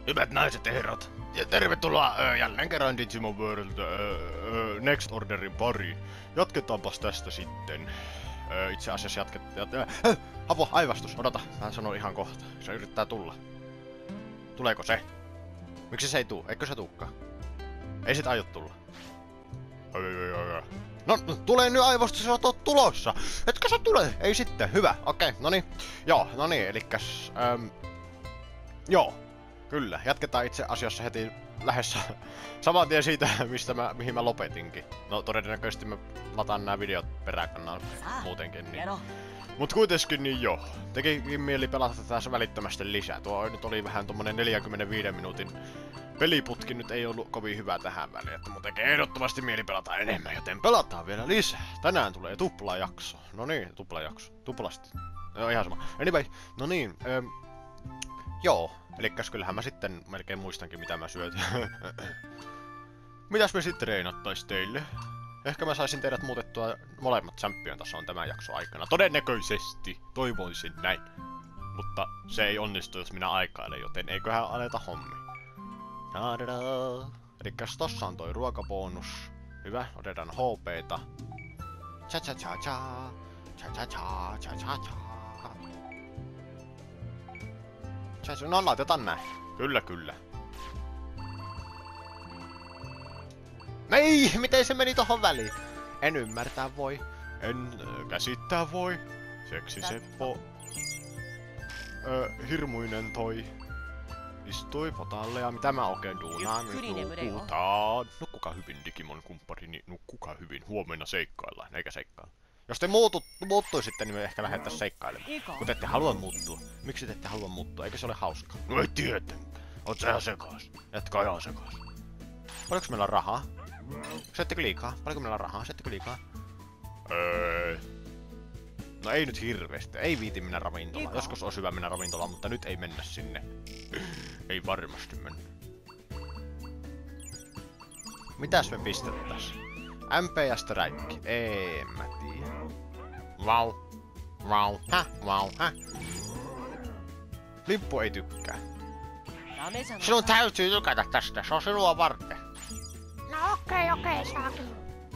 Hyvät naiset ja herrat, ja tervetuloa jälleen kerran Digimon World Next Orderin pariin. Jatketaanpas tästä sitten. Itse asiassa jatketaan... Havo, aivastus, odota, mä sanon ihan kohta. Se yrittää tulla. Tuleeko se? Miksi se ei tuu? Eikö se tuukkaan? Ei sit aio tulla. No, tulee nyt aivastus, sä oot tulossa! Etkö sä tule? Ei sitten, hyvä, okei, noniin. Joo, noniin, elikkäs... joo. Kyllä, jatketaan itse asiassa heti lähes saman tien siitä, mihin mä lopetinkin. No todennäköisesti mä lataan nämä videot peräkanaan muutenkin, niin. Mut kuitenkin niin joo. Tekikin mieli pelata tässä välittömästi lisää. Tuo nyt oli vähän tommonen 45 minuutin peliputki, nyt ei ollut kovin hyvä tähän väliin, että mun tekee ehdottomasti mieli pelata enemmän, joten pelataan vielä lisää. Tänään tulee tuplajakso. No niin, tuplajakso. Tuplasti. No ihan sama. Anyway, no niin, joo. Elikkäs kyllähän mä sitten melkein muistankin mitä mä syötin. Mitäs me sitten treenattais teille? Ehkä mä saisin teidät muutettua molemmat champion tasoon tämän jakson aikana. Todennäköisesti. Toivoisin näin. Mutta se ei onnistu jos minä aikailen, joten eiköhän aleta hommi. Elikkäs tossa on toi ruokabonus. Hyvä, otetaan HP:ta. Cha cha cha cha. Cha cha cha cha cha cha. No laitetaan näin. Kyllä, kyllä. Ei, miten se meni tohon väliin? En ymmärtää voi. En käsittää voi. Seksi Seppo. Hirmuinen toi. Istui potalle ja mitä mä oikein duunaan? Nukutaan. Nukkukaa hyvin, Digimon kumpparini. Nukkukaa hyvin. Huomenna seikkaillaan, eikä seikkailla. Jos te muuttuisitte, niin me ehkä lähdettäis seikkailemaan. Kun te ette halua muuttua. Miksi te ette halua muuttua? Eikö se ole hauskaa? No ei tietenkään. Oot sä ihan sekas. Etkä ihan sekas. Paljonko meillä on rahaa? Syöttekö liikaa? Paljonko meillä on rahaa? Syöttekö liikaa? No ei nyt hirveesti. Ei viiti mennä ravintolaan. Joskus olisi hyvä mennä ravintolaan, mutta nyt ei mennä sinne. Ei varmasti mennä. Mitäs me pistettäis? MP ja Strike. En mä tiedä. Vau. Vau. Vau. Limppu ei tykkää. Sinun täytyy tykätä tästä. Se on sinua varten. No okei, saakin.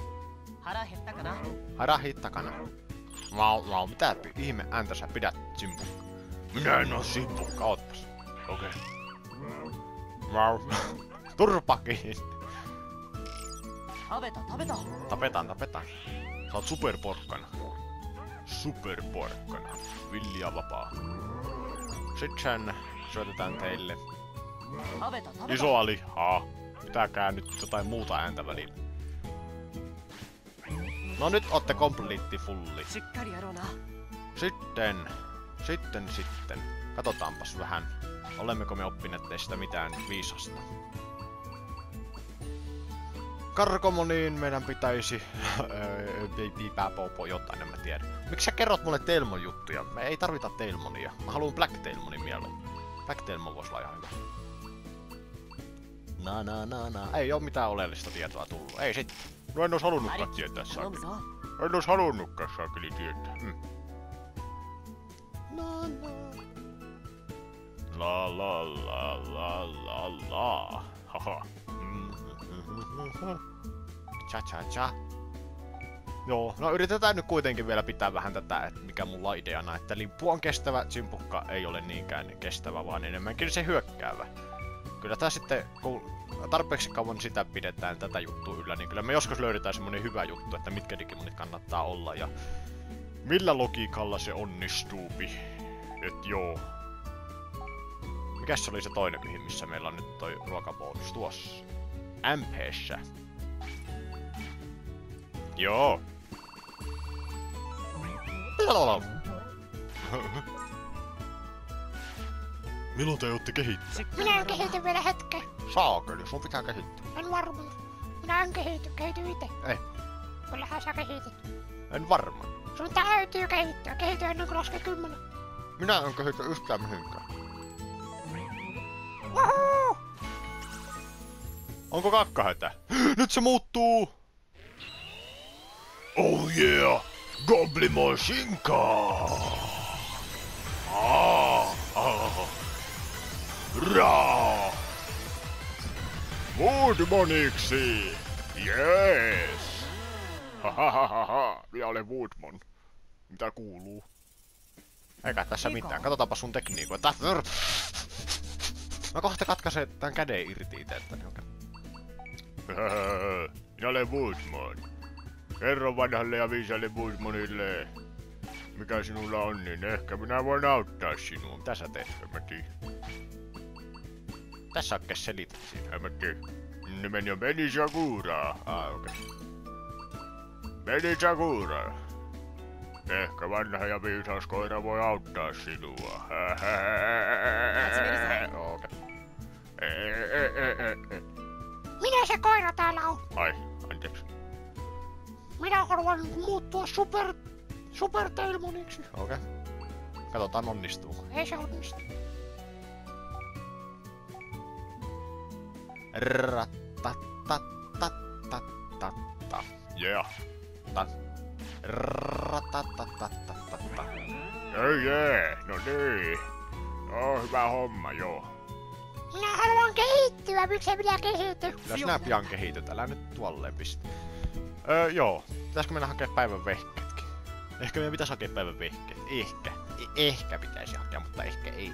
Harahi takana. Vau. Mitä ihme ääntä sä pidät, Simpukka? Minä en oo Simpukka, ootpas. Okei. Vau. Turpakin. Tapetaan. Sä oot superporkkana. Superporkkana. Villi ja vapaa. Sitten syötetään teille isoa lihaa. Pitäkää nyt jotain muuta ääntä välillä. No nyt ootte kompleetti fulli. Sitten. Katsotaanpas vähän. Olemmeko me oppineet teistä mitään viisasta? Karkomoniin meidän pitäisi... jotain, en mä tiedä. Miksi sä kerrot mulle Tailmon juttuja? Me ei tarvita Tailmonia. Mä haluan Black Tailmonin mieluummin. Black Tailmon voisi olla ihan hyvä. Ei oo mitään oleellista tietoa tullut. Ei sit. No en ois halunnutkaan tietää saakeli. En ois halunnutkaan saakeli tietää. La. Haha. Cha. Joo, no yritetään nyt kuitenkin vielä pitää vähän tätä, että mikä mulla on ideana, että limppu on kestävä, Simpukka ei ole niinkään kestävä, vaan enemmänkin se hyökkäävä. Kyllä tää sitten, kun tarpeeksi kauan sitä pidetään tätä juttua yllä, niin kyllä me joskus löydetään semmonen hyvä juttu, että mitkä Digimonit kannattaa olla ja millä logiikalla se onnistuupi. Et joo. Mikäs se oli se toinen mihin, missä meillä on nyt toi ruokabonus tuossa? MP:ssä. Joo. Milloin te ootte kehittää? Minä en kehity vielä hetken. Saakeli, sun pitää kehittää. En varmaan. Minä en kehity ite. Ei. Kyllähän sä kehitit. En varmaan. Sun täytyy kehittyä. Kehity ennen kuin laskee 10. Minä en kehity yhtään mihinkään. Wahoo! Onko kakkahätä? Nyt se muuttuu! Oh yeah! Goblimon shinkaa! Raa! Woodmoniksi! Jees! Hahaha, minä olen Woodmon. Mitä kuuluu? Eikä tässä mitään, katsotaanpa sun tekniikoita. Mä kohta katkaisen tän käden irti iteltäni, okei. Minä olen Woodmon. Kerro vanhalle ja viisalle Woodmonille, mikä sinulla on, niin ehkä minä voin auttaa sinua. Mitä sä teet, en mä tiedä. Tässä oikein selität siinä, en mä tiedä. Nimeni on Benisakura. Okei. Benisakura. Ehkä vanha ja viisas koira voi auttaa sinua. Okei. Minä se koira täällä on. Ai, anteeksi. Minä haluan muuttua Super Tailmoniksi. Okei. Katsotaan onnistuuko. Ei se onnistu. Ratatatatatatta. Yeah. Ratatatatatatta. Jee, no niin. No, hyvä homma, joo. Minä haluan kehittyä, miksei minä kehity? Kyllä sinä pian kehityt, älä nyt tuolleen pistä. Joo. Pitäisikö mennä hakea päivän vehkeetkin? Ehkä meidän pitäisi hakea päivän vehkeet. Ehkä pitäisi hakea, mutta ehkä ei.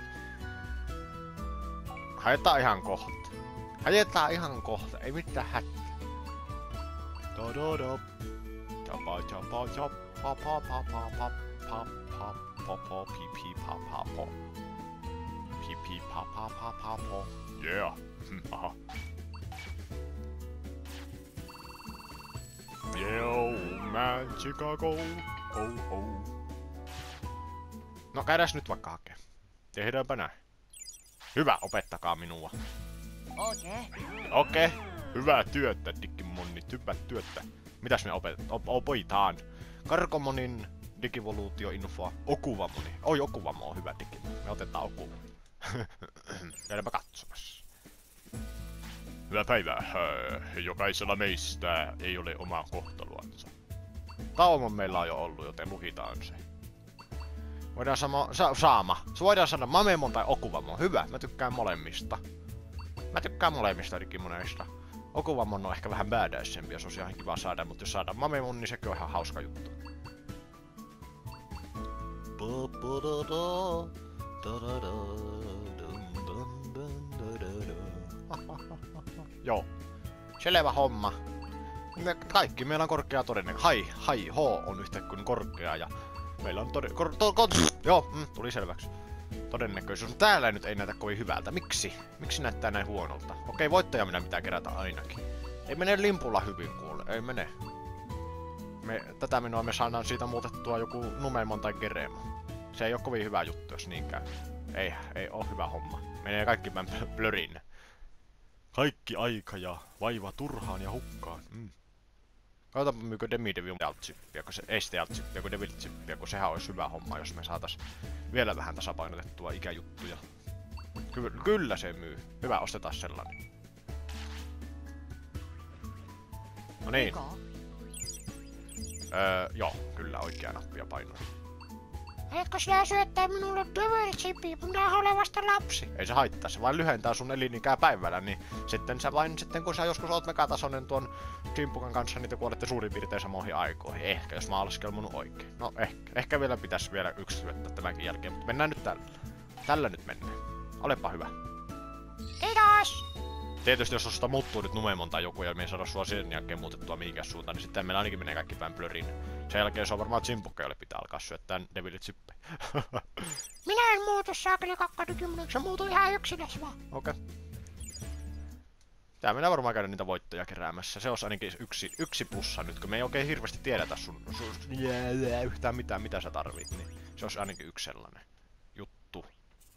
Haetaan ihan kohta. Ei mitään hätää. Dododo. Chapa chapa chapa pa pa pa pa pa pa pa pa pi pi pa pa pa. Pi pi pa pa pa pa pa. Yeah. Aha. Yo, man, Chicago. Oh. No käydäs nyt vaikka hakee. Tehdäänpä näin. Hyvä, opettakaa minua. Okei. Hyvää työtä, Digimonnit. Hyvää työtä. Mitäs me opitaan? Karkomonin digivoluutioinfoa. Okuvamoni. Oi, Okuvamo on hyvä Digimon. Me otetaan Okuvamo. Käydäänpä katsomassa. Hyvää päivää. Jokaisella meistä ei ole omaa kohtaloansa. Kauan meillä on jo ollut, joten lukitaan se. Voidaan voidaan sanoa Mamemon tai Okuvamon. Hyvä, mä tykkään molemmista. Digimoneista. Okuvamon on ehkä vähän badaissempi, jos olisi ihan kiva saada, mutta jos saadaan Mamemon, niin sekin on ihan hauska juttu. Joo. Selvä homma. Kaikki meillä on korkea todennäköisyys. H on yhtä kuin korkea ja meillä on tuli selväksi. Todennäköisyys. Täällä nyt ei näytä kovin hyvältä. Miksi? Miksi näyttää näin huonolta? Okei, voittaja minä pitää kerätä ainakin. Ei mene limpulla hyvin kuule. Ei mene. Tätä minua me saadaan siitä muutettua joku Numemon tai Geremo. Se ei oo kovin hyvä juttu, jos niinkään. Ei oo hyvä homma. Menee kaikki päin blörin. Kaikki aika ja vaiva turhaan ja hukkaan. Katsotaanpa myykö Demi-Devil Alt-chippiä, kun se ei sitä Alt-chippiä, kun Devil-chippiä, kun sehän olisi hyvä homma, jos me saatais vielä vähän tasapainotettua ikäjuttuja. Kyllä se myy. Hyvä, ostetaan sellainen. No niin. Joo, kyllä oikea nappia painoin. Etkö sinä syöttää minulle Devil-chippiä, minä olen vasta lapsi? Ei se haittaa, se vain lyhentää sun elinikää päivällä, niin sitten kun sä joskus oot megatasoinen tuon Chimpukan kanssa, niin te kuolette suurin piirtein samoihin aikoihin. Ehkä, jos mä oon laskelmunut oikein. No ehkä vielä pitäisi vielä yksi syöttää tämänkin jälkeen, mutta mennään nyt tällä. Tällä nyt mennään. Olepa hyvä. Kiitos! Tietysti jos osta muuttuu nyt Numemon tai joku ja me ei saada sua sen jälkeen muutettua mihinkään suuntaan, niin sitten meillä ainakin menee kaikki päin blöriin. Sen jälkeen se on varmaan Chimpukka, jolle pitää alkaa syöttää Devil-chippejä. Minä en muutu saakeli 20, se muutuu ihan yksinäs vaan. Okei. Tää mennään varmaan käydä niitä voittoja keräämässä. Se olisi ainakin yksi plussa nyt, kun me ei oikein hirveästi tiedetä yhtään mitään, mitä sä tarvit, niin se olisi ainakin yksi sellainen juttu.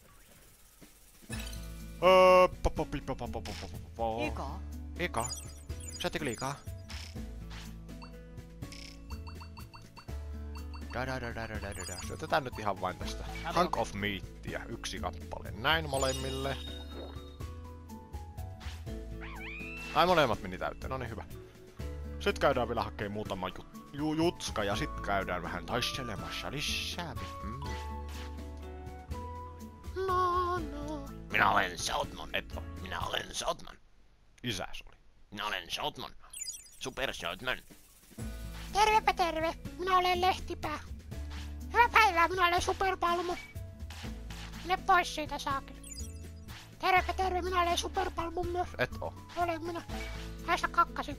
Eka? Syöttikö liikaa? Syötetään nyt ihan vain tästä Hunk of Meatia, yksi kappale. Näin molemmille. Ai molemmat meni täyteen, no niin hyvä. Sitten käydään vielä hakee muutama jutska ja sit käydään vähän taistelemassa lisää. No. Minä olen Southmon, et oo. Minä olen Southmon. isäs oli. Minä olen Shoutman. Super Shoutman. Tervepä terve, minä olen Lehtipää. Hyvää päivää, minä olen Superpalmu. Mene pois siitä saakeli. Tervepä terve, minä olen Superpalmu myös. Et oo. Olen minä. Haista kakkasin.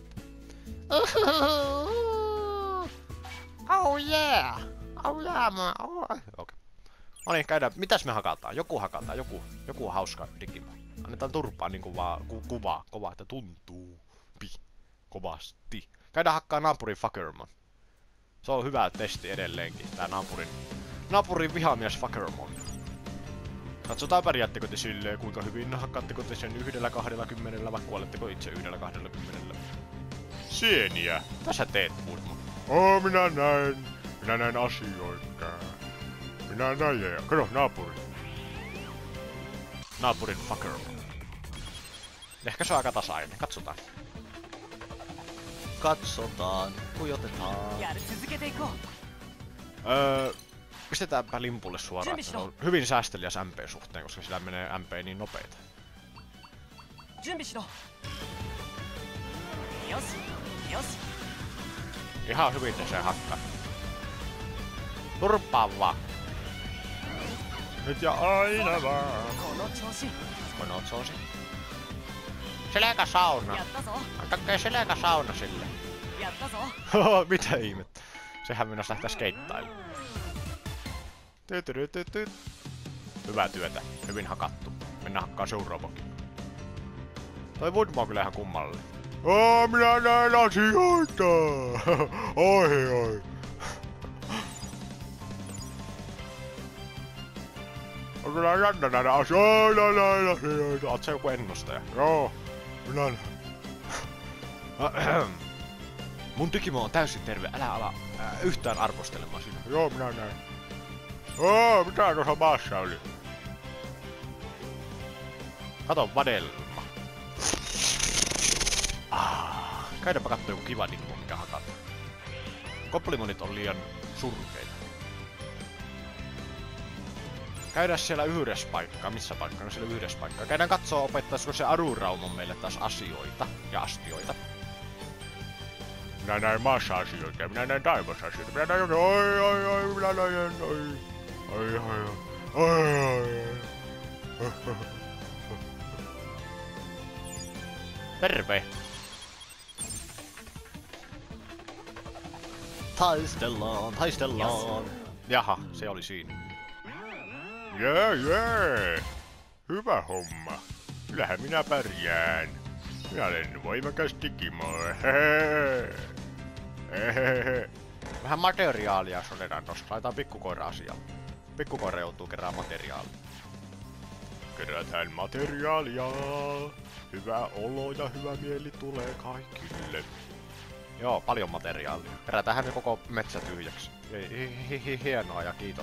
Oh yeah! Oh yeah, okei. No niin, käydään. Mitäs me hakataan? Joku hakataan, joku on hauska Digimon. Annetaan turpaa niinku vaan kovaa, että tuntuu. Kovasti. Käydään hakkaa naapurin Fuckermon. Se on hyvä testi edelleenkin, tää naapurin vihamies Fuckermon. Katsotaan pärjäättekö te silleen, kuinka hyvin hakkaatteko te sen 1-20, vai kuoletteko itse 1-20. Sieniä! Tässä teet, Woodmon. Minä näin asioita. Minä näin, kato, naapurin Fuckermon. Ehkä se on aika tasainen, katsotaan. Kujotetaan. Pistetäänpä limpulle suoraan, että se on hyvin säästeliäs MP suhteen, koska sillä menee MP niin nopeeta. Ihan hyvin te se hakkaa. Turppaa vaan! Nyt ja aina vaan! Konotsosi. Selkäsauna! Antakaa selkäsauna sille! Mitä ihmettä? Sehän mennäs lähtee skeittailemaan. Hyvää työtä. Hyvin hakattu. Mennään hakkaa seuraavakin. Toi Woodmon on kyllä ihan kummallinen. Minä näen asioita! Oi. On kyllä jännä nähdä asioita. Oot sä joku ennustaja? Joo. Minä mun Digimon on täysin terve. Älä ala yhtään arvostelemaan sitä. Joo, minä näin. Mitä tuossa maassa oli? Kato vadelma. Käydäpä kattoo joku kiva Digimon, mikä hakata. Komplimonit on liian surkeita. Käydään siellä yhdessä paikkaa. Missä paikkaa? No siellä yhdessä paikkaa. Käydään katsoo opettaisiko se Aruraumon meille taas asioita ja astioita. Minä näin maassa asioita ja minä näin taivassa asioita. Minä näin minä näin Terve! Taistellaan! Jaha, se oli siinä. Jee! Hyvä homma. Kyllähän minä pärjään. Minä olen voimakas Digimon. Vähän materiaalia sodetaan tossa. Laitetaan pikkukoira asialle. Pikkukoira joutuu kerään materiaalia. Kerätään materiaalia. Hyvä olo ja hyvä mieli tulee kaikille. Joo, paljon materiaalia. Kerätäänhän ne koko metsä tyhjäksi. Hienoa ja kiitos.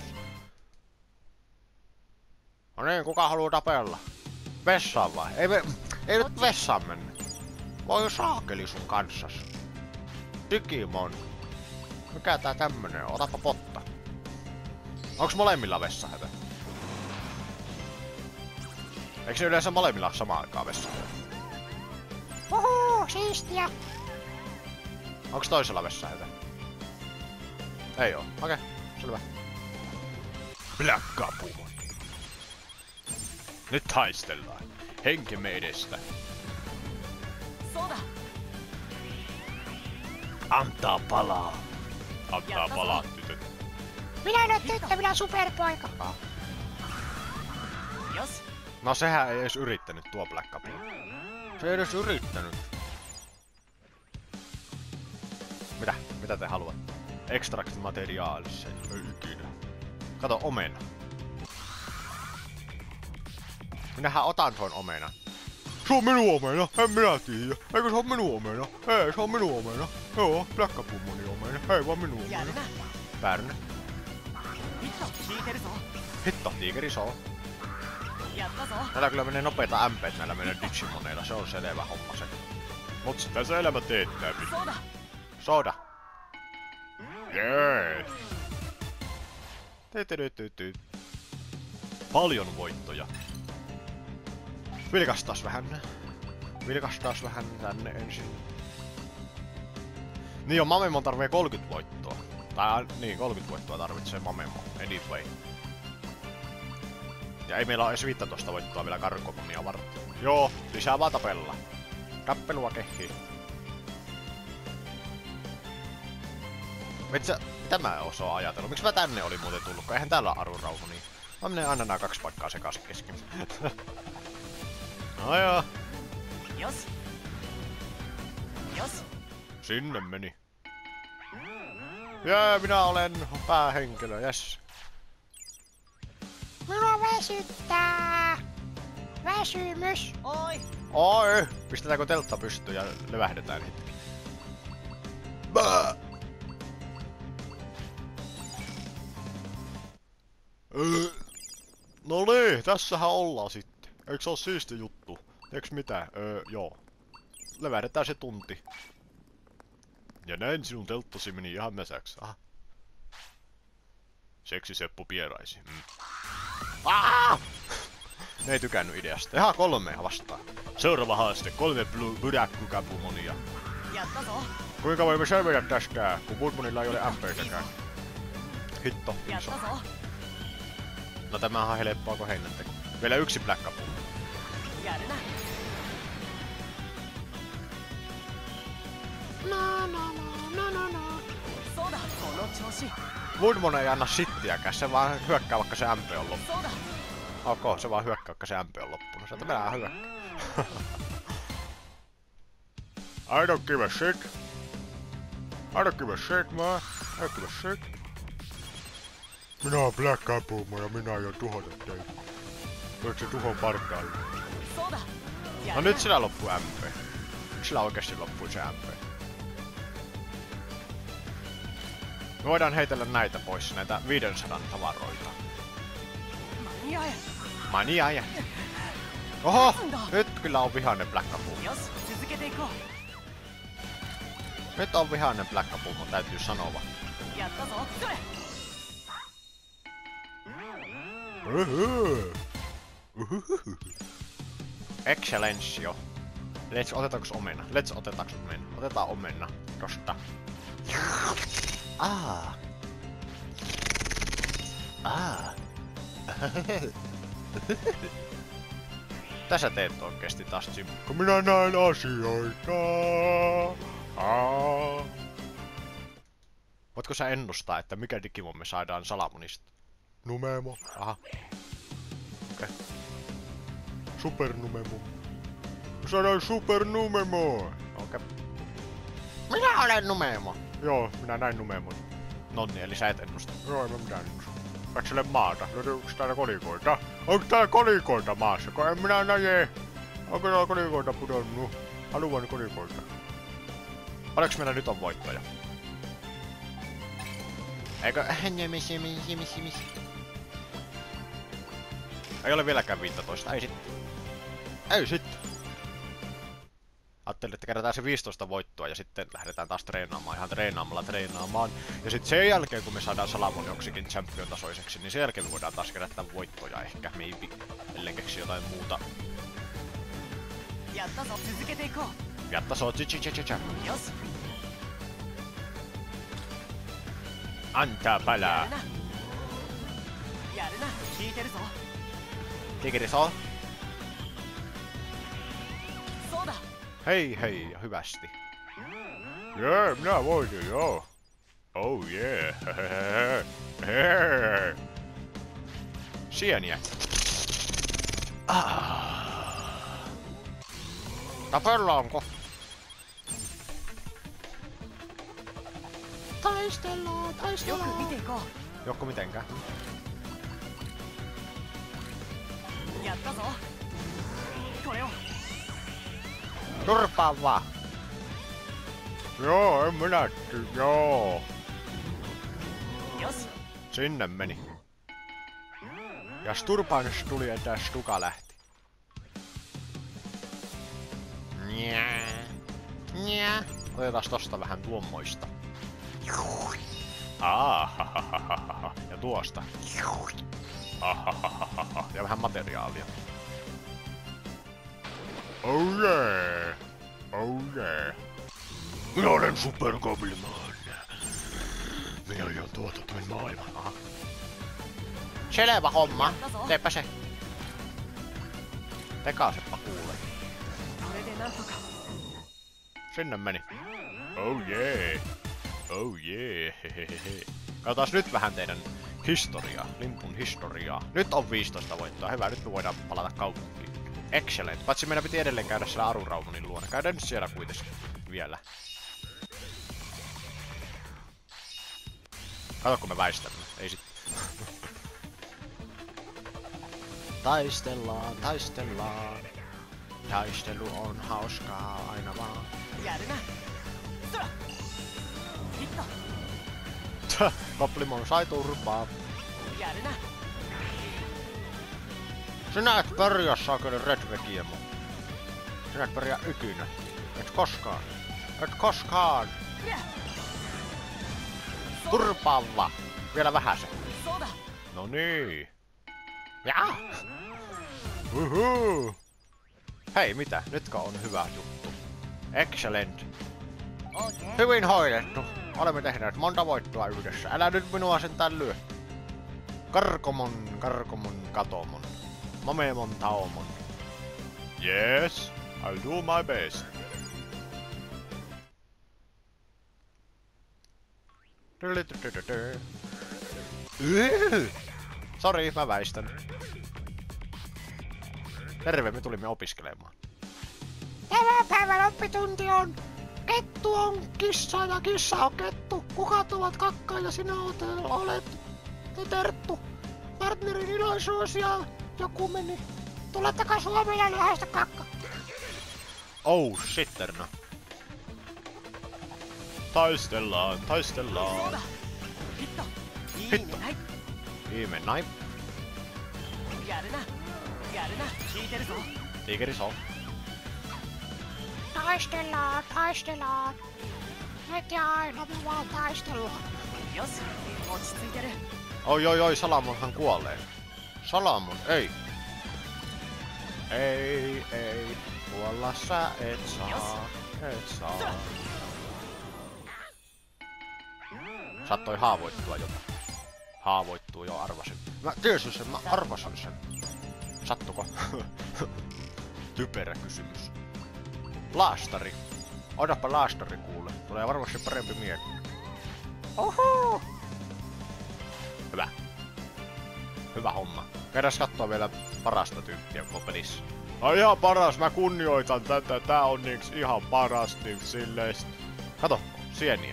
No niin, kuka haluaa tapella? Vessaan vai? Ei nyt vessaan mennä. Voi saakeli sun kanssas. Digimon. Mikä tää tämmönen on? Otapa potta. Onks molemmilla vessahätä? Eiks ne yleensä molemmilla samaan aikaan vessahätä? Siistiä. Onks toisella vessahätä? Ei oo. Okei, selvä. Blackapumon. Nyt taistellaan. Henkemme edestä. Antaa palaa. Antaa palaa, tytöt. Minä en oo tyttö, minä on superpoika. No sehän ei edes yrittänyt tuo Blackapum. Se ei edes yrittänyt. Mitä te haluatte? Extract materiaalis, ei ikinä. Kato, omena. Minähän otan tuon omena. Se on minun omena, en minä tiedä. Eikö se on minun omena? Ei, se on minun omena. Joo, Blackapummonin omena, ei vaan minun omena. Pärnä. Hitto, tiikeri soo. Täällä kyllä menee nopeita MP:t näillä meidän Digimoneilla, se on selvä homma se. Mut sitä se elämä teettää pitää. Soda. Jees. Paljon voittoja. Vilkastas vähän. Vilkastaas vähän tänne ensin. Niin on, Mamemon tarvii 30 voittoa. Tai niin, 30 voittoa tarvitsee Mamemon, anyway. Ja ei meillä ole edes 15 voittoa vielä Gargomonia varten. Joo, lisää vaan tapella. Tappelua kehii. Mitä mä osaa ajatella? Miksi mä tänne olin muuten tullut? Eihän täällä ole arunrauha niin. Mä menen aina nää 2 paikkaa sekaisin kesken. No joo. Jos. Jos. Sinne meni. Jee, minä olen päähenkilö, jes. Minua väsyttää. Väsymys. Oi. Oi! Pistetäänkö teltta pystyyn ja levähdetään hetki? Bää! No niin, tässähän ollaan sitten. Eikö se oo siisti juttu? Eiks mitä? Joo. Levähdetään se tunti. Ja näin sinun telttasi meni ihan mäsäks. Aha. Seksiseppu pieraisi. Ne ei tykännyt ideasta. Ihan 3 vastaan. Seuraava haaste. 3 Burakkukapumonia. Jattaso. Kuinka voimme selvitä tästä, kun Woodmonilla ei ole MP:täkään? Hitto, iso. Jattaso. No tämähän on helppoa kuin heinänteko. Vielä 1 Black Kapu. Järnä. Soda. Kono choushi. Woodmon ei anna shittiäkään, se vaan hyökkää vaikka se MP on loppunut. Soda. Ok, se vaan hyökkää vaikka se MP on loppunut. Sieltä mennään hyökkää. I don't give a shit. I don't give a shit, man. I don't give a shit. Minä oon Black Kapumo ja minä aion tuhota teitä. Voit se tuhon partaalle. Soda. No nyt sillä loppuu MP. Nyt sillä oikeesti loppuu se MP. Me voidaan heitellä näitä pois, näitä 500 tavaroita. Maniaja. Oho! Nyt kyllä on vihainen Black Kapumo. Jos. Tsuzukete ikou. Nyt on vihainen Black Kapumo, täytyy sanoa. Jattaso. Sure. Excellentio. Otetaanko omena? Otetaanko omena? Otetaan omena. Tosta. Tässä teet oikeesti taas Jimmy. Kun minä näen asioita. Voitko sä ennustaa, että mikä Digimon me saadaan Salamonista? Numemo. Aha. Okei. Supernumemo. Me saadaan Supernumemo. Okei. Minä olen Numemo. Joo, minä näin Numemon. Nonni, eli sä et ennusta. Joo, en mä mitään ennusta. Katsele maata. Löytyykö täällä kolikoita? Onko täällä kolikoita maassa? Kun en minä näe. Onko täällä kolikoita pudonnut? Haluan kolikoita. Paljonko meillä nyt on voittoja? Eikö? Ei ole vieläkään 15. Ei sitten. Ei sitten. Ajattelin, että kerätään se 15 voittoa ja sitten lähdetään taas treenaamaan, ihan treenaamaan. Ja sitten sen jälkeen, kun me saadaan Salamon joksikin champion-tasoiseksi, niin sen jälkeen me voidaan taas kerätä voittoja ehkä, maybe. Ellen keksi jotain muuta. Jattaso. Tsuzukete ikou. Jattaso, tsi-tsi-tsi-tsi. Jos. Antaa palaa. Järnä. Järnä. Kiiteru zo. Kikiriso. Soda. Hei hei ja hyvästi. Jee, minä voitin, joo. Oh yeah. Sieniä. Tapellaanko? Taistellaan. Yoku mite ikou. Jokko mitenkään? Jattaso. Kore o. Turpaa vaan. Joo, en minä joo. Jos. Sinne meni. Ja Sturbanus tuli ja tää Stuka lähti. Njää. Otetaan tosta vähän tuommoista. Ja tuosta. Ja vähän materiaalia. Oh yeah! Minä olen Super Goblimon. Minä olen tuotetuin maailman. Aha. Selvä homma. Teepä se. Tekaasepa kuulee. これでなんとか Sinne meni. Oh yeah. Oh yeah. Hehehe. Katsotaan nyt vähän teidän historiaa. Limpun historiaa. Nyt on 15 voittoa. Hyvä, nyt me voidaan palata kaupunkiin. Excellent. Paitsi meidän piti edelleen käydä siellä Aruraumonin luona. Käydään nyt siellä kuitenkin vielä. Kato kun me väistämme. Ei sit. Taistellaan, taistellaan. Taistelu on hauskaa aina vaan. やるなそらヒット Goblimon sai turpaa. やるな Sinä et pärjää saakeli Redvegiemo. Sinä et pärjää ikinä. Et koskaan. Et koskaan. Turpaa vaan. Vielä vähäsen. そうだ No niin. Ja. Uhu. Hei mitä? Nytkö on hyvä juttu? Excellent. オーケー Hyvin hoidettu. Olemme tehneet monta voittoa yhdessä. Älä nyt minua sentään lyö. Karkomon, karkomon, katomon. Mamemon, taomon. Yes, I'll do my best. Sori, mä väistän. Terve, me tulimme opiskelemaan. Tämän päivän oppitunti on kettu on kissa ja kissa on kettu. Kukat ovat kakka ja sinä olet terttu. Partnerin iloisuus ja joku meni. Tulettakaa Suomeen ja lihaista kakka. Oh, shitterna. Taistellaan, taistellaan. ヒットいいヒットねない Viime näin. やるなやるな聞いてるぞ Tiikeri soo. Taistellaan, taistellaan. Nyt ja aina me vaan taistellaan. よし落ち着いてる Oi oi oi, Salamonhan kuolee. Salamon, ei. Ei. Kuolla sä et saa. Et saa. Saattoi haavoittua jopa. Haavoittuu jo, arvasin. Mä tiesin sen, mä arvasin sen. Sattuko? Typerä kysymys. Laastari. Odotapa laastari kuule. Tulee varmasti parempi mieli. Oho! Hyvä. Hyvä homma. Käydäs kattoo vielä parasta tyyppiä koko pelissä. Ai ihan paras, mä kunnioitan tätä. Tää on niiks ihan paras niiks silleen. Kato, sieniä.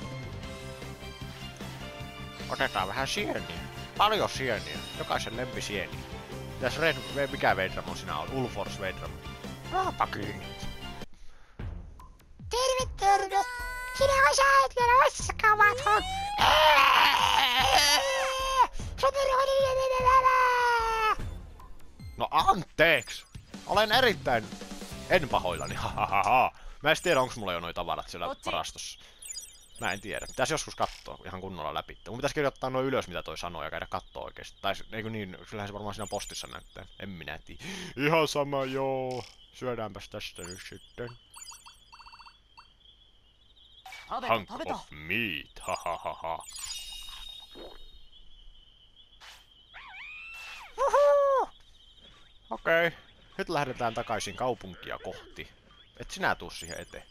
Otetaan vähän sieniä. Paljon sieniä. Jokaisen lempisieniä. Mitäs mikä Veidramon sinä on? Ulfors Veidramon. Raapa kiinni. Terve. Sinä osaat vielä oskamaton. No anteeks! Olen erittäin... En pahoillani, hahaha. Mä en tiedä onks mulla jo noi tavarat siellä varastossa. Mä en tiedä. Pitäis joskus kattoo ihan kunnolla läpi. Mun pitäis kirjoittaa noin ylös mitä toi sanoo ja käydä kattoo oikeesti. Tai eikö niin, kyllähän se varmaan siinä postissa näyttää. En minä tiedä. Ihan sama joo. Syödäänpäs tästä nyt sitten. 食べ Hunk た食べた of meat, hahaha. Okei. Nyt lähdetään takaisin kaupunkia kohti. Et sinä tuu siihen eteen.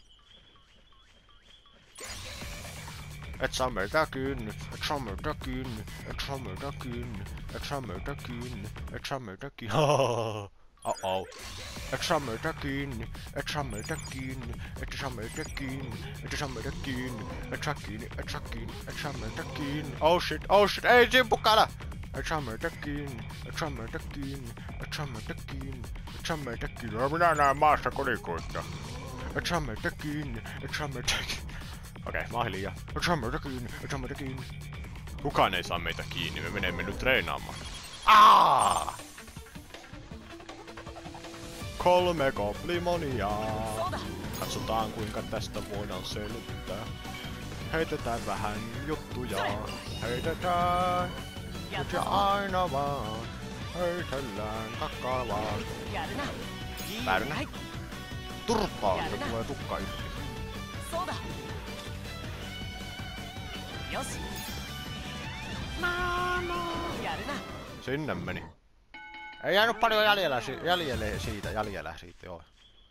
Et saa meiltä kiinni, et saa meiltä kiinni, et saa meiltä kiinni, et saa meiltä kiinni, et saa meiltä kiinni. Oh-oh. Et saa meiltä kiinni, et saa meiltä kiinni, et saa meiltä kiinni, et saa meiltä kiinni, et saa kiinni, et saa kiinni, et saa meiltä kiinni. Oh shit, ei simpukana! Et saa meiltä kiinni, et saa meiltä kiinni, et saa meiltä kiinni, et saa meiltä kiinni. No minä näen maasta kolikoita. Et saa meiltä kiinni, et saa meiltä kiinni. Okei, mä oon hiljaa. Et saa meiltä kiinni, et saa meiltä kiinni. Kukaan ei saa meitä kiinni, me menemme nyt treenaamaan. Aaaa! 3 goblimonia. Katsotaan kuinka tästä voidaan selvittää. Heitetään vähän juttuja. Heitetään. Nyt ja aina vaan. Heitellään kakkaa vaan. やるないいね Vääränä. ない Turpaa, että tulee tukka irti. そうだよし やるな Sinne meni. Ei jäänyt paljon jäljelle siitä, joo.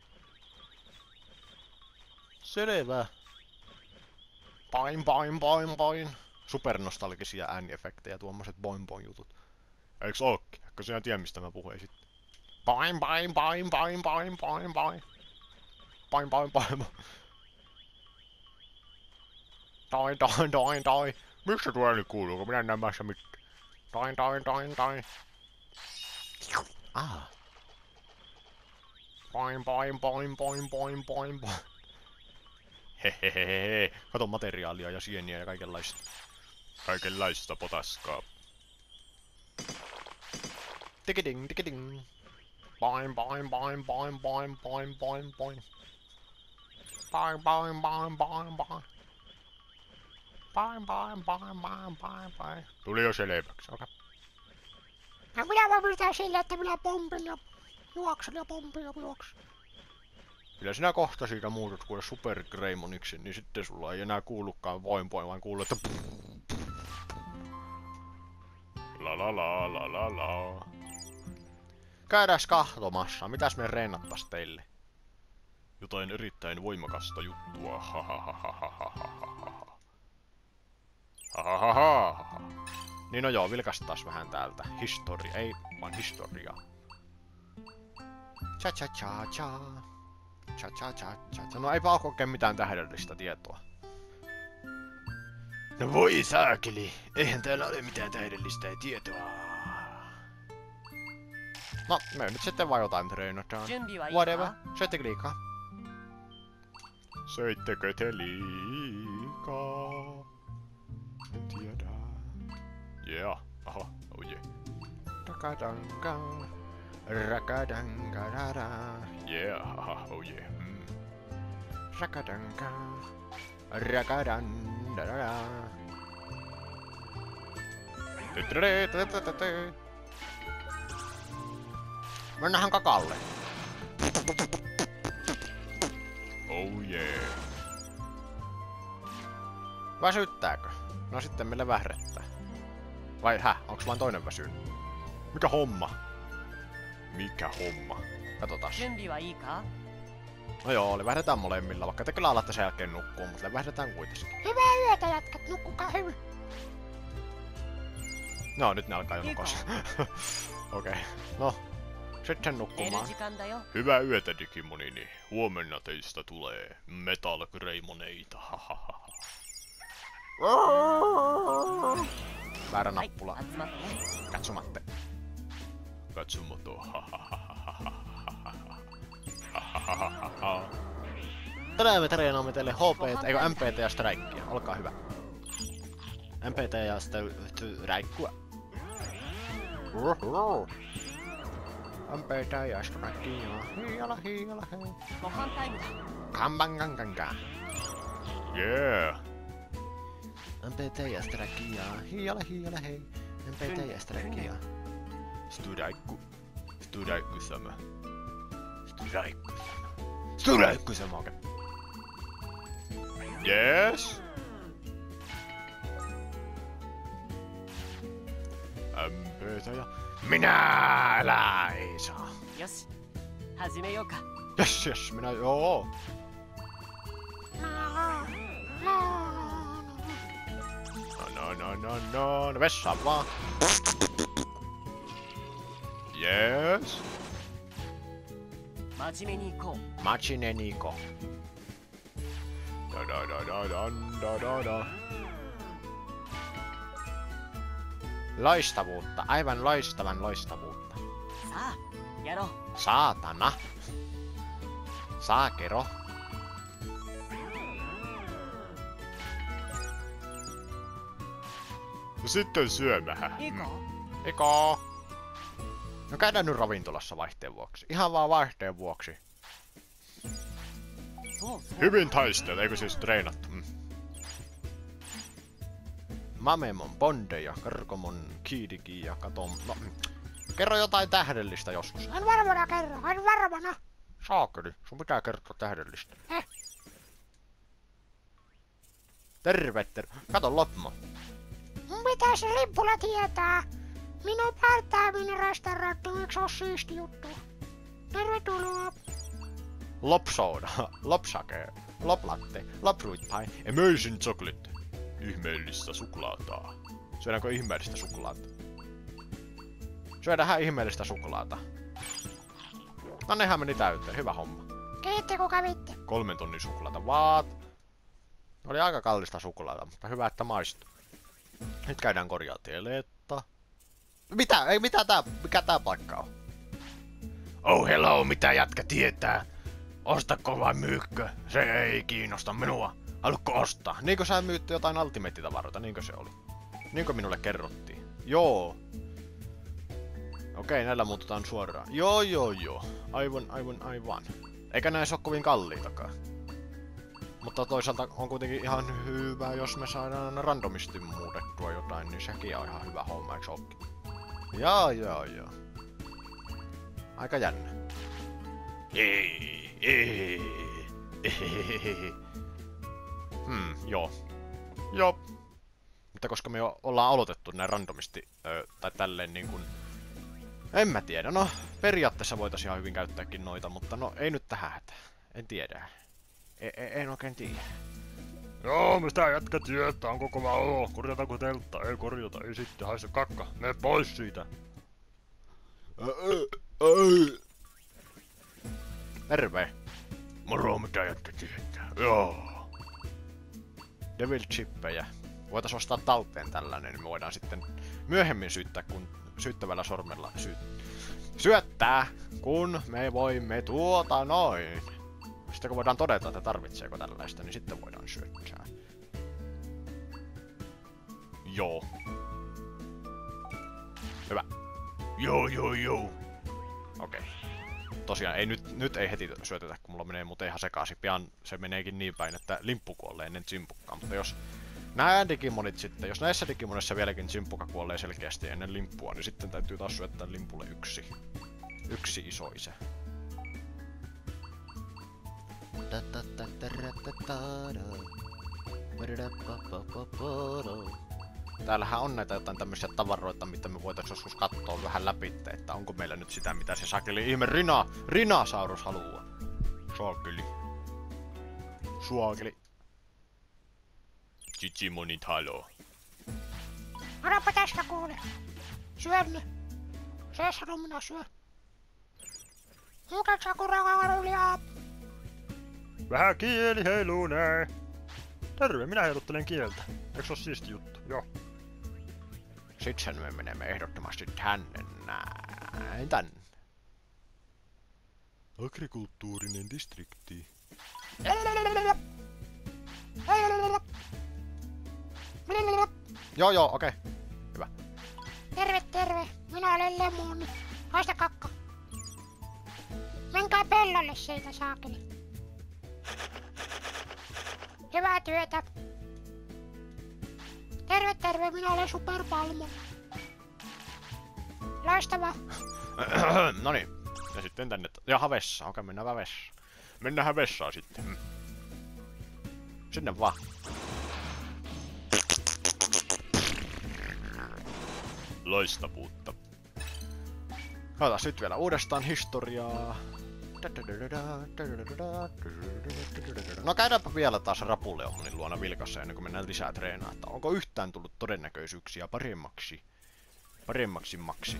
Selvä. Boing, boing, boing, boing. Supernostalgisia ääniefektejä, tuommoiset boing boing jutut. Eiks ookin? Eikö sinä tiedä mistä mä puhuin sitten? Boing, boing, boing, boing, boing, boing, boing. Boing, boing, boing. Doi, doi, doi, doi. Mistä tuo ääni kuuluu, kun minä en näe mässä mitään? Doi, doi, doi, doi. Ah. Boing, boing, boing, boing, boing, boing, boing. Hehehehe. Kato materiaalia ja sieniä ja kaikenlaista. Kaikenlaista potaskaa. Tikiding, tikiding. Boing, boing, boing, boing, boing, boing, boing, boing. Boing, boing, boing, boing, boing. Boing, boing, boing, boing, boing, boing. Tuli jo selväksi, okei. No minä voin pitää sillä, että minä pompin ja juoksen ja pompin ja juoksen. Kyllä sinä kohta siitä muutut kuule Super Greymoniksi, niin sitten sulla ei enää kuulukaan voin poin, vaan kuuluu, että la la la la la la. Käydääs kahtomassa, mitäs me reenattais teille? Jotain erittäin voimakasta juttua, ha ha ha ha ha ha ha ha ha ha ha ha. Niin no joo, vilkastaas vähän täältä. Ei vaan historiaa. Cha cha cha cha. Cha cha cha cha. No eipä oo oikein mitään tähdellistä tietoa. No voi saakeli, eihän täällä ole mitään tähdellistä tietoa. No, me nyt sitten vaan jotain treenataan. Whatever, söittekö liikaa? Söittekö te liikaa? En tiedä. Yeah, aha, oh yeah. Rakadanka, rakadanka dada. Yeah, aha, oh yeah. Rakadanka, rakadan dada. Mennähän kakalle. Oh yeah. Väsyttääkö? No sitten meille vährettää. Vai onks vain toinen väsynyt? Mikä homma? Mikä homma? Katsotaan. No joo, levähdetään molemmilla, vaikka te kyllä alatte sen jälkeen nukkua, mutta levähdetään kuitenkin. Hyvää yötä jätkät, nukkukaa hyvin. No, nyt ne alkaa jo nukossa. Okei, no. Sitten nukkumaan. Hyvää yötä, Digimonini. Huomenna teistä tulee Metal Greymoneita. Väärä nappula. Katsomatte. Katsomato. Tänään me treenaamme teille HP, eikö MPT ja Strikea. Olkaa hyvä. MPT ja Strikea. MPT ja Strikea. Hiala hiala hei. Kambangangangan. Yeah. MPT ja Strikea. Hiala hiala hei. MPT ja Strikea. Strikku-sama. Strikku-sama, okei. Yes. MPT ja... Minä älä ei saa. Yes. Hajimeyouka. Yes, minä joo. No, vessaan vaan. Yes. Machine Niko. Da. Loistavuutta, aivan loistavan loistavuutta. Saatana. Saakero. No sitten syömähän. Iko. No käydään nyt ravintolassa vaihteen vuoksi. Ihan vaan vaihteen vuoksi. Hyvin taistelu, eikö siis treenattu? Mamemon bondeja, Karkomon kiidiki ja katom... No, kerro jotain tähdellistä joskus. En varmana kerro, en varmana. Saakeli, sun pitää kertoa tähdellistä. Terve, terve. Kato Lopmo. Mitä se limpulla tietää? Minun partaaminen restauranttumiksi on siisti juttu. Tervetuloa. Lopsoda, lopsake, loplatte, lopruitpai, amazing chocolate. Ihmeellistä suklaata. Syödäänkö ihmeellistä suklaata? Syödään ihmeellistä suklaata. No nehän meni täyteen, hyvä homma. Kiitti kun kävitte. 3 tonnin suklaata, vaat. Oli aika kallista suklaata, mutta hyvä että maistuu. Nyt käydään korjaa teletta. Mitä? Ei mikä tää paikka on? Oh hello, mitä jätkä tietää? Ostako vai myykkö? Se ei kiinnosta minua. Haluatko ostaa? Niinkö sä myyt jotain Ultimate-tavaroita? Niinkö se oli? Niinkö minulle kerrottiin? Joo. Okei, näillä muututaan suoraan. Joo. Aivan. Eikä näissä oo kovin kalliitakaan. Mutta toisaalta on kuitenkin ihan hyvä, jos me saadaan randomisti muutettua jotain, niin sekin on ihan hyvä homma, eikö ookin? Joo. Aika jännä. Joo. Mutta koska me jo ollaan aloitettu näin randomisti, tai tälleen niin kuin... En mä tiedä, no periaatteessa voitaisiin ihan hyvin käyttääkin noita, mutta no ei nyt tähän hätää. En tiedä. En oikein tiedä. Joo, mistä jätkä tietää, onko kova olo. Korjataanko teltta? Ei korjata, ei sitten haise kakka. Mene pois siitä. Terve. Moro, mitä jätkä tietää. Joo. Devil chippejä. Voitais ostaa talteen tällainen, niin me voidaan sitten myöhemmin syyttää, kun syyttävällä sormella syöttää, kun me voimme noin. Sitten kun voidaan todeta, että tarvitseeko tällaista, niin sitten voidaan syöttää. Joo. Hyvä. Joo. Okei. Tosiaan, ei nyt ei heti syötetä, kun mulla menee muuten ihan sekaisin. Pian se meneekin niin päin, että limppu kuolee ennen Tsimpukkaa. Mutta jos nää Digimonit sitten, jos näissä Digimonissa vieläkin Tsimpukka kuolee selkeästi ennen limppua, niin sitten täytyy taas syöttää limpulle yksi iso isä. Täällähän on näitä jotain tämmöisiä tavaroita, mitä me voitais joskus katsoa vähän läpi, että onko meillä nyt sitä, mitä se sakeli ihme Rhinasaurus haluaa. Suakeli. Chichimonit haloo. Odotpa tästä kuule. Syön ne. Se sano minä syö. Muuten sakuraakarulia. Vähän kieli heiluu näin. Terve, minä heiluttelen kieltä. Eiks oo siisti juttu? Joo. Sitten me menemme ehdottomasti tänne näin tänne. Agrikulttuurinen distrikti. Joo, okei. Hyvä. Terve. Minä olen Lemoni. Haista kakka. Menkää pellolle siitä saakeli. Hyvää työtä. Terve. Minä olen Superpalmo. Loistavaa. Noniin. Ja sitten tänne. Jaha, vessa. Okei, mennään vessaan. Mennään vessaan sitten. Sinne vaan. Loistavuutta. Katsotaan nyt vielä uudestaan historiaa. No käydäänpä vielä taas Rapuleonin luona vilkassa ennen kuin mennään lisää treenaa, että onko yhtään tullut todennäköisyyksiä paremmaksi.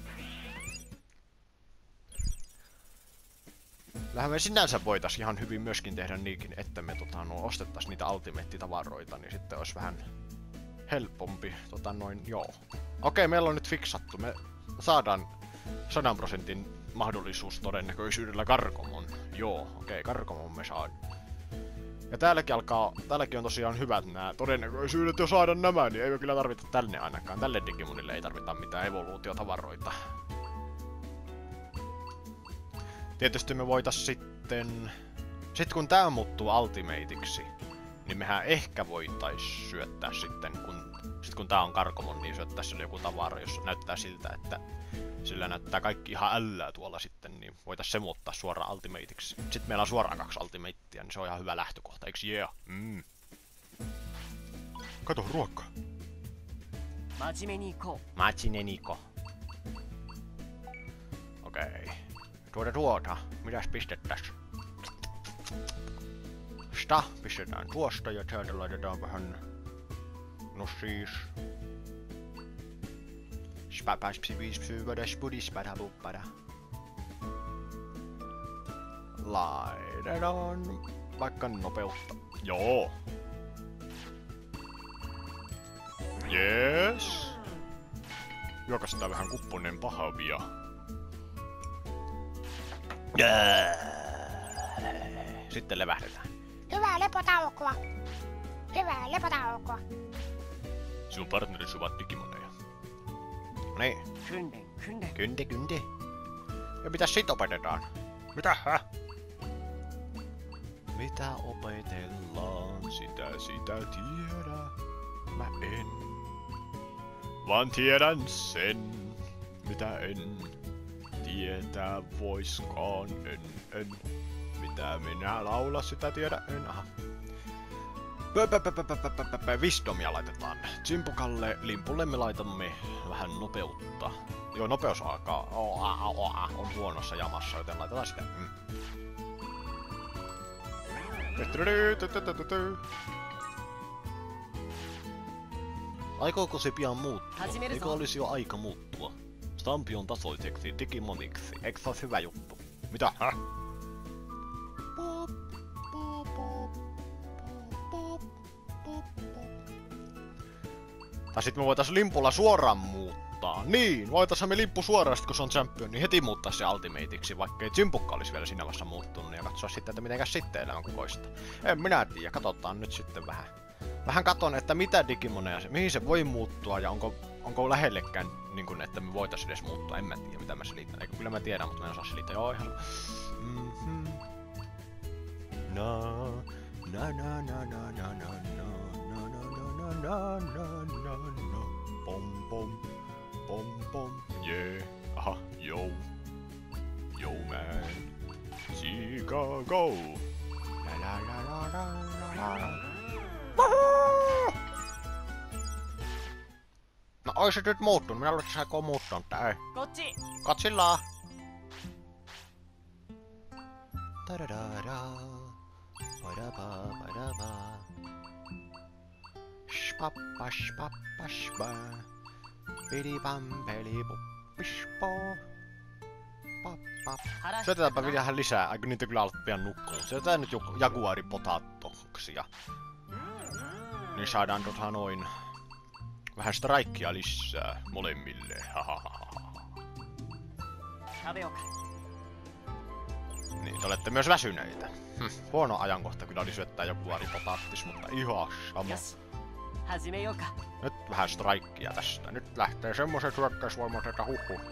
Lähän me sinänsä voitais ihan hyvin myöskin tehdä niinkin, että me ostettais niitä Ultimate-tavaroita, niin sitten olisi vähän helpompi, joo. Okei, meillä on nyt fiksattu, me saadaan 100% mahdollisuus todennäköisyydellä Gargomon. Joo, okei, Gargomon me saadaan. Ja täälläkin on tosiaan hyvät nämä todennäköisyydet, jos saada nämä, niin ei me kyllä tarvita tänne ainakaan. Tälle Digimonille ei tarvita mitään evoluutiotavaroita. Tietysti me voitais sitten kun tää muuttuu Ultimateiksi, niin mehän ehkä voitais syöttää sitten, kun tää on Gargomon, niin syöttää sille joku tavara, jos näyttää siltä, että sillä näyttää kaikki ihan ällää tuolla sitten, niin voitais se muuttaa suoraan Ultimateiksi. Sitten meillä on suoraan 2 Ultimatea, niin se on ihan hyvä lähtökohta, eiks kato, ruokaa. 真面目に行こ Machine Niko. Okei. Tuota. Mitäs pistettäs? Sitä pistetään tuosta ja täältä laitetaan vähän... No siis... Laitetaan vaikka nopeutta. Joo. Jees. Juokastaa vähän kupponen pahavia. Sitten levähdetään. Hyvää lepotaukoa. Hyvää lepotaukoa. Sinun partnerisi ovat digimoneja. Niin. う。訓練、訓練。 Kynde. Ja mitäs sit opetetaan? Mitä? Häh? Mitä opetellaan, sitä tiedä. Mä en. Vaan tiedän sen, mitä en tietää voiskaan. En. Mitä minä laula, sitä tiedä en. Aha. Wisdomia laitetaan. Chimpukalle, limpulle me laitamme vähän nopeutta. Joo, nopeus alkaa. On huonossa jamassa, joten laitetaan sitä. Aikooko se pian muuttua? Eikö olisi jo aika muuttua? Stampion tasoiseksi Digimoniksi. Eikö se olisi hyvä juttu? Mitä? Häh? Tai sit me voitais limpulla suoraan muuttaa. Niin, voitais me limppu suoraan sit kun se on champion, niin heti muuttaa se ultimateiksi, vaikkei Chimpukka olisi vielä siinä vaiheessa muuttunut ja katsoa sitten, että mitenkäs sitten elämän kukoista. En minä tiedä, katsotaan nyt sitten vähän. Vähän katon, että mitä Digimoneja, mihin se voi muuttua ja onko lähellekään niin kun, että me voitais edes muuttua. En mä tiedä mitä mä selitän. Eikö kyllä mä tiedän, mutta mä en osaa selittää. Joo ihan... Pom. Yeah. Aha, yo. Yo man. Chicago. La. No ois se nyt muuttunut. Minä luulen, että se aikoo muuttua, mutta ei. こっち。 Katsilla. Tadadada. Badaba. Spappa. Pidipam pelipuppispo. Pappa. Syötetäänpä vähän lisää. Aika niitä kyllä alat pian nukkuun. Syötetään nyt jaguaripotatoksia. Niin saadaan noin vähän strikea lisää molemmille. 食べようか。 Niin, te olette myös väsyneitä. Huono ajankohta kyllä oli syöttää jaguaripotattis, mutta ihan sama. よし。始めようか。 Nyt vähän strikea tästä. Nyt lähtee semmoset hyökkäysvoimat, että huhu.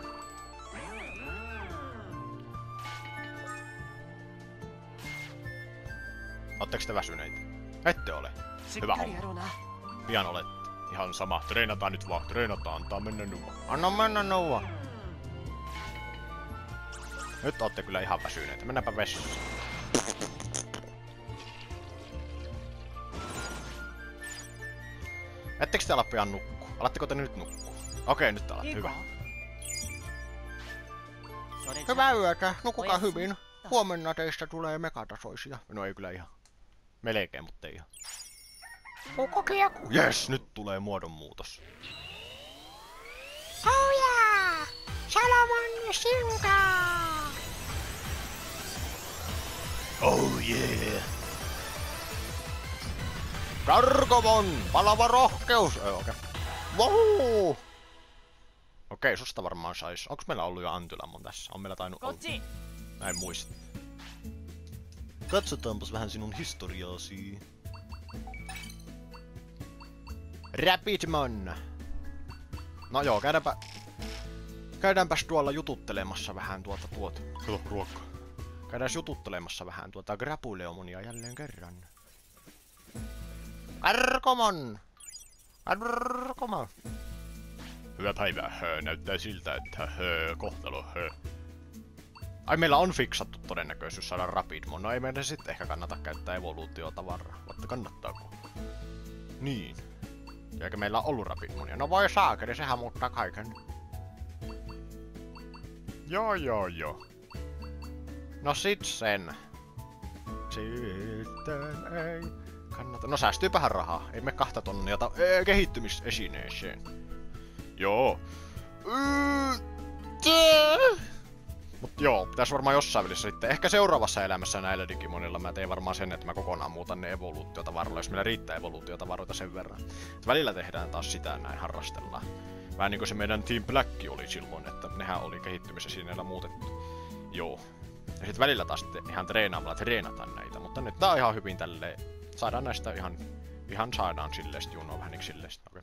Ootteko te väsyneitä? Ette ole. しっ Hyvä かり homma. やろうな。 Pian olette. Ihan sama. Treenataan nyt vaan. Treenataan. Antaa mennä nyt vaan. Anna mennä nyt vaan. Nyt ootte kyllä ihan väsyneitä. Mennäänpä vessaan. Ettekö te ala pian nukkua? Alatteko te nyt nukkua? Okei, nyt alatte. Hyvä. それじゃ Hyvää yötä. Nukukaa hyvin. Huomenna teistä tulee megatasoisia. No ei kyllä ihan. Melkein, mutta ei ihan. Kukokieku. Jes, nyt tulee muodonmuutos. Oh yeah! Salomon Shinka! Oh yeah! Gargomon! Palava rohkeus! Okei. Wow! Okei, susta varmaan sais. Onks meillä ollut jo Antylämon tässä? On meillä tainnut こ olla. っち。 Mä en muista. Katsotaanpas vähän sinun historiaasi. Rapidmon! No joo, käydäänpäs tuolla jututtelemassa vähän tuota. Kato, ruokkaa. Käydään jututtelemassa vähän tuota Grapuleomonia jälleen kerran. Gargomon! Gargomon! Hyvää päivää. Näyttää siltä, että kohtalo. Ai meillä on fiksattu todennäköisyys saada Rapidmon. No ei meidän sitten ehkä kannata käyttää evoluutiotavaraa. Mutta kannattaako? Niin. Eikä meillä ollut Rapidmonia. No voi saakeli, sehän muuttaa kaiken. Joo. No sit sen. Sitten ei kannata. No säästyypähän rahaa. Ei me 2 tonnia kehittymisesineeseen. Joo. Mut joo, pitäis varmaan jossain välissä sitten. Ehkä seuraavassa elämässä näillä Digimonilla mä teen varmaan sen, että mä kokonaan muutan ne evoluutiotavaroilla, jos meillä riittää evoluutiotavaroita sen verran. Välillä tehdään taas sitä näin, harrastellaan. Vähän niinku se meidän Team Black oli silloin, että nehän oli kehittymisesineillä muutettu. Joo. Ja sit välillä taas ihan treenaamalla treenataan näitä, mutta nyt tää on ihan hyvin tälleen. Saadaan näistä ihan saadaan silleen junoa vähän niinkö silleen. Okei.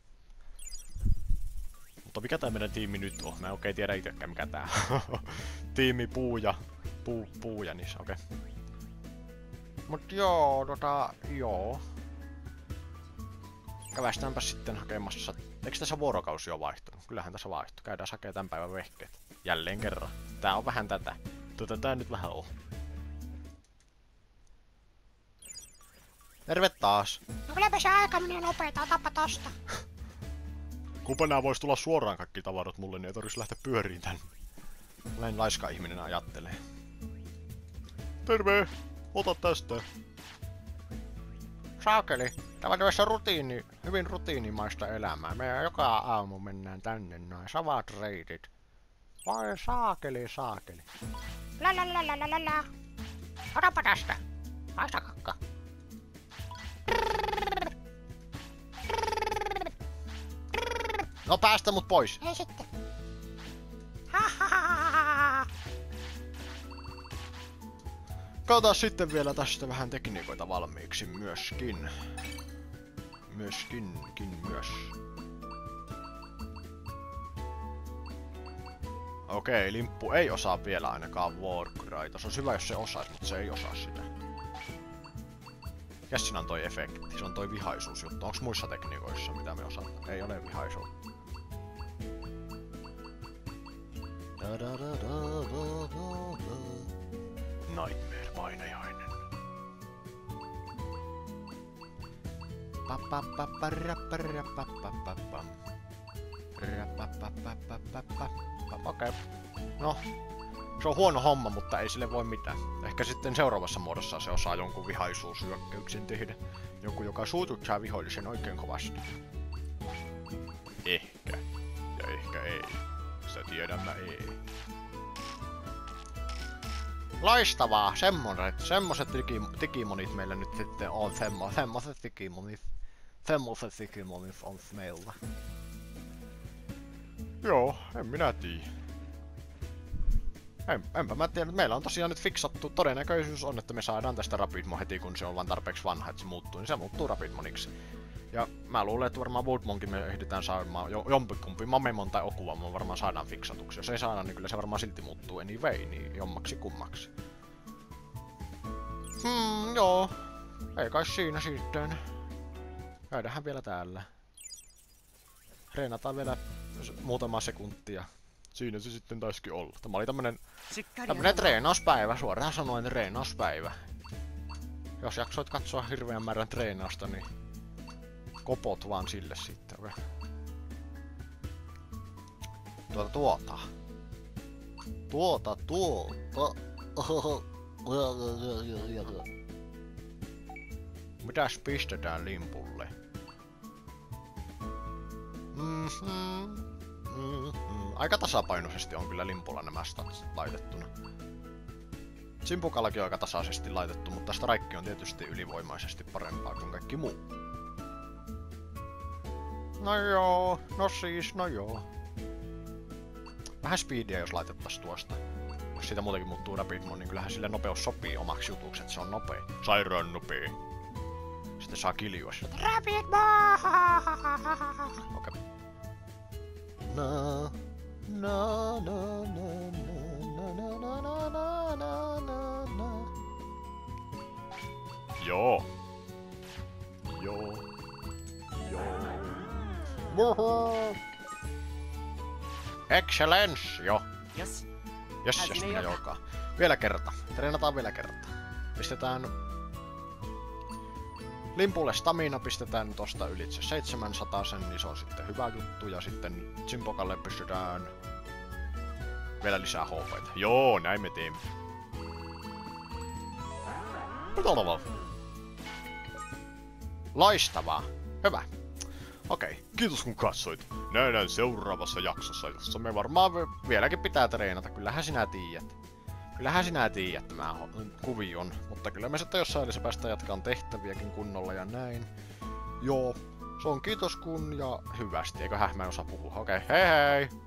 Mutta mikä tää meidän tiimi nyt on? Mä en oikein tiedä itekään mikä tää tiimi puuja niissä, okei. Mut joo, joo. Kävästäänpä sitten hakemassa. Eikö tässä vuorokausi jo vaihtunut? Kyllähän tässä vaihtui. Käydään hakemaan tän päivän vehkeet. Jälleen kerran. Tää on vähän tätä. Tää nyt vähän on. Terve taas. No kylläpä se aika menee nopeeta, otapa tosta. Kumpa nää vois tulla suoraan kaikki tavarat mulle, niin ei tarvitsisi lähteä pyöriin tän. Näin laiska ihminen ajattelee. Terve! Ota tästä. Saakeli, tämä on tämmöistä hyvin rutiinimaista elämää. Me joka aamu mennään tänne noin samat reitit. Vai saakeli. La. Otapa tästä. Haista kakka. No päästä mut pois. Ei sitten. Ha. Katsotaan sitten vielä tästä vähän tekniikoita valmiiksi myöskin. Myös. Okei, Limppu ei osaa vielä ainakaan Warcryta. Se on hyvä jos se osais, mutta se ei osaa sitä. Mikäs siinä on toi efekti? Se on toi vihaisuusjuttu. Onks muissa tekniikoissa mitä me osataan? Ei ole vihaisuutta. Nightmare painajainen. Okei. No. Se on huono homma, mutta ei sille voi mitään. Ehkä sitten seuraavassa muodossa se osaa jonkun vihaisuushyökkäyksen tehdä. Joku, joka suututtaa vihollisen oikein kovasti. Ehkä. Ja ehkä ei. Sitä tiedämme ei. Loistavaa! Semmoset digimonit meillä nyt sitten on. Semmoset digimonit on meillä. Joo, en minä tiedä. Enpä mä tiedä, meillä on tosiaan nyt fiksattu, todennäköisyys on, että me saadaan tästä Rapidmon heti kun se on vaan tarpeeksi vanha, että se muuttuu, niin se muuttuu Rapidmoniksi. Ja mä luulen, että varmaan Woodmonkin me ehditään saamaan jompikumpi Mamemon tai Okuvamon varmaan saadaan fiksatuksi. Jos ei saada, niin kyllä se varmaan silti muuttuu anyway, niin jommaksi kummaksi. Joo. Ei kai siinä sitten. Käydäänhän vielä täällä. Reenataan vielä muutama sekuntia. Siinä se sitten taisikin olla. Tämä oli tämmönen treenauspäivä, suoraan sanoen treenauspäivä. Jos jaksoit katsoa hirveän määrän treenausta, niin kopot vaan sille sitten. Okay. Tuota. Mitäs pistetään Limpulle? Aika tasapainoisesti on kyllä Limpulla nämä statsit laitettuna. Simpukallakin on aika tasaisesti laitettu, mutta Strike on tietysti ylivoimaisesti parempaa kuin kaikki muu. No joo. Vähän speedia jos laitettaisiin tuosta. Jos siitä muutenkin muuttuu Rapidmon, niin kyllähän sille nopeus sopii omaksi jutuksi, että se on nopea. Sairaan nopea. Sitten saa kiljua sieltä. Rapidmon! Okei. Joo. Excellence, jo. Yes. Jes, minä joka. Vielä kerta. Treenataan vielä kerta. Pistetään Limpulle stamina pistetään tosta ylitse 700, niin se on sitten hyvä juttu. Ja sitten Chimpokalle pistetään vielä lisää HP:tä. Joo, näin me teemme. Loistavaa. Hyvä. Okei, kiitos kun katsoit. Nähdään seuraavassa jaksossa, jossa me varmaan vieläkin pitää treenata. Kyllähän sinä tiedät tämä kuvion. Mutta kyllä me sitten jossain välissä päästään jatkaan tehtäviäkin kunnolla ja näin. Joo, se on kiitos kun ja hyvästi. Eiköhän mä en osaa puhua. Okei, hei hei!